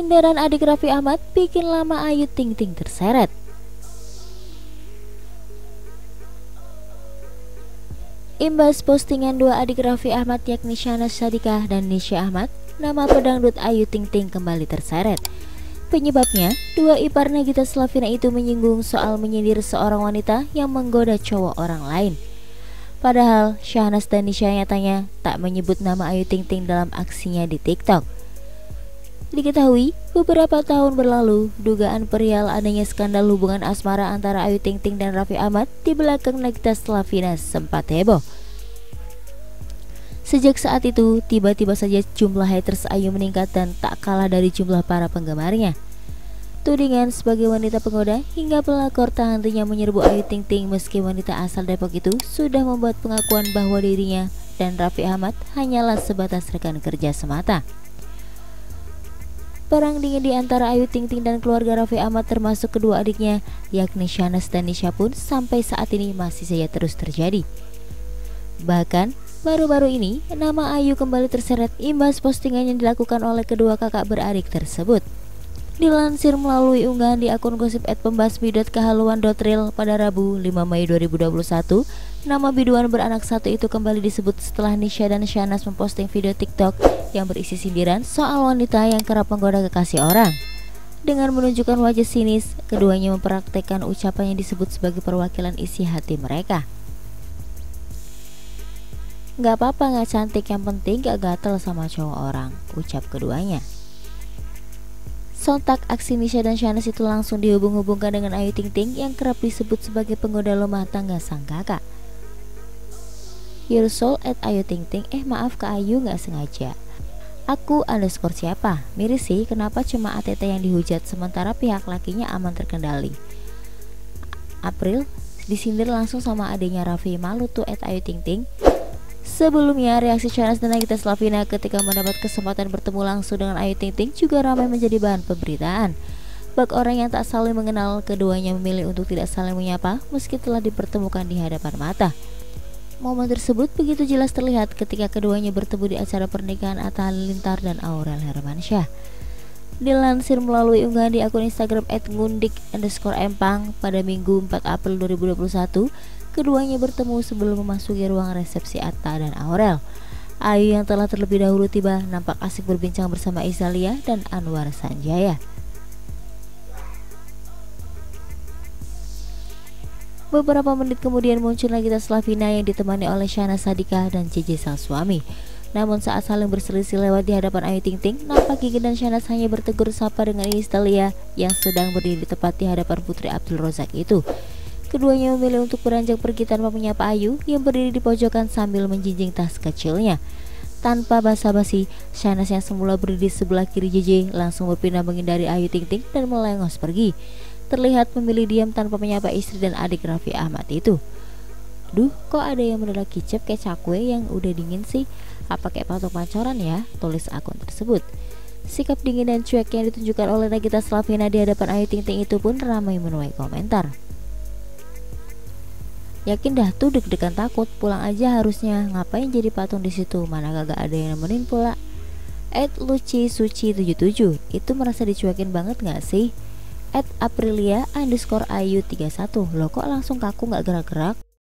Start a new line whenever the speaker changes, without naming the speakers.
Nyindaran adik Raffi Ahmad bikin lama Ayu Ting Ting terseret. Imbas postingan dua adik Raffi Ahmad yakni Syahnaz Sadiqah dan Nisha Ahmad, nama pedangdut Ayu Ting Ting kembali terseret. Penyebabnya, dua ipar Nagita Slavina itu menyinggung soal menyindir seorang wanita yang menggoda cowok orang lain. Padahal Syahnaz dan Nisha nyatanya tak menyebut nama Ayu Ting Ting dalam aksinya di TikTok. Diketahui, beberapa tahun berlalu, dugaan perihal adanya skandal hubungan asmara antara Ayu Ting Ting dan Raffi Ahmad di belakang Nagita Slavina sempat heboh. Sejak saat itu, tiba-tiba saja jumlah haters Ayu meningkat dan tak kalah dari jumlah para penggemarnya. Tudingan sebagai wanita penggoda hingga pelakor tak hentinya menyerbu Ayu Ting Ting meski wanita asal Depok itu sudah membuat pengakuan bahwa dirinya dan Raffi Ahmad hanyalah sebatas rekan kerja semata. Perang dingin di antara Ayu Ting Ting dan keluarga Raffi Ahmad termasuk kedua adiknya yakni Syahnaz dan Nisha pun sampai saat ini masih saja terus terjadi. Bahkan baru-baru ini nama Ayu kembali terseret imbas postingan yang dilakukan oleh kedua kakak beradik tersebut. Dilansir melalui unggahan di akun gosip @pembasmi.kehaluan.real pada Rabu 5 Mei 2021, nama biduan beranak satu itu kembali disebut setelah Nisha dan Syahnaz memposting video TikTok yang berisi sindiran soal wanita yang kerap menggoda kekasih orang. Dengan menunjukkan wajah sinis, keduanya mempraktekkan ucapan yang disebut sebagai perwakilan isi hati mereka. Gak apa-apa gak cantik, yang penting gak gatel sama cowok orang, ucap keduanya. Sontak aksi Nisha dan Syahnaz itu langsung dihubung-hubungkan dengan Ayu Ting Ting yang kerap disebut sebagai penggoda rumah tangga sang kakak. Your soul @Ayu Ting Ting, maaf ke Ayu gak sengaja. Aku _ siapa? Miris sih, kenapa cuma ATT yang dihujat sementara pihak lakinya aman terkendali. April disindir langsung sama adiknya Raffi, malu tuh @Ayu Ting Ting. Sebelumnya, reaksi Syahnaz dan Nagita Slavina ketika mendapat kesempatan bertemu langsung dengan Ayu Ting Ting juga ramai menjadi bahan pemberitaan. Bak orang yang tak saling mengenal, keduanya memilih untuk tidak saling menyapa meski telah dipertemukan di hadapan mata. Momen tersebut begitu jelas terlihat ketika keduanya bertemu di acara pernikahan Atta Halilintar dan Aurel Hermansyah. Dilansir melalui unggahan di akun Instagram @ngundik_empang pada Minggu 4 April 2021, keduanya bertemu sebelum memasuki ruang resepsi Atta dan Aurel. Ayu yang telah terlebih dahulu tiba nampak asik berbincang bersama Izalia dan Anwar Sanjaya. Beberapa menit kemudian muncul Nagita Slavina yang ditemani oleh Syahnaz Sadiqah dan JJ sang suami. Namun saat saling berselisih lewat di hadapan Ayu Ting Ting, nampak Gigi dan Syahnaz hanya bertegur sapa dengan Izalia yang sedang berdiri tepat di hadapan Putri Abdul Rozak itu. Keduanya memilih untuk beranjak pergi tanpa menyapa Ayu yang berdiri di pojokan sambil menjinjing tas kecilnya. Tanpa basa-basi, Syahnaz yang semula berdiri di sebelah kiri JJ langsung berpindah menghindari Ayu Ting Ting dan melengos pergi. Terlihat memilih diam tanpa menyapa istri dan adik Raffi Ahmad itu. Duh, kok ada yang mendadak kicep kayak cakwe yang udah dingin sih? Apa kayak patung pancoran ya? Tulis akun tersebut. Sikap dingin dan cuek yang ditunjukkan oleh Nagita Slavina di hadapan Ayu Ting Ting itu pun ramai menuai komentar. Yakin dah tuh deg-degan takut, pulang aja harusnya, ngapain jadi patung di situ, mana kagak ada yang nemenin pula. @lucisuci77, itu merasa dicuekin banget gak sih? @aprilia_ayu31, lo kok langsung kaku gak gerak-gerak?